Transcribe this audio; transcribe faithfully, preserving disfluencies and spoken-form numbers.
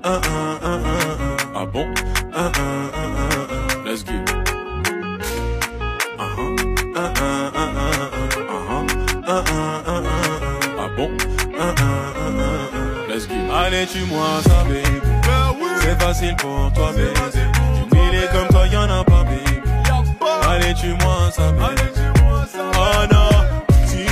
Uh, uh, uh, uh, uh. Ah bon? Uh, uh, uh, uh, uh. Let's get. Uh-huh. Uh, uh, uh, uh, uh. Uh-huh. Uh, uh, uh, uh, uh. Ah bon? Uh, uh, uh, uh, uh. Let's get. Allez, tue-moi ça, baby. C'est facile pour toi, baby. Du mille comme toi, y'en a pas, baby. Allez, tue-moi ça, baby.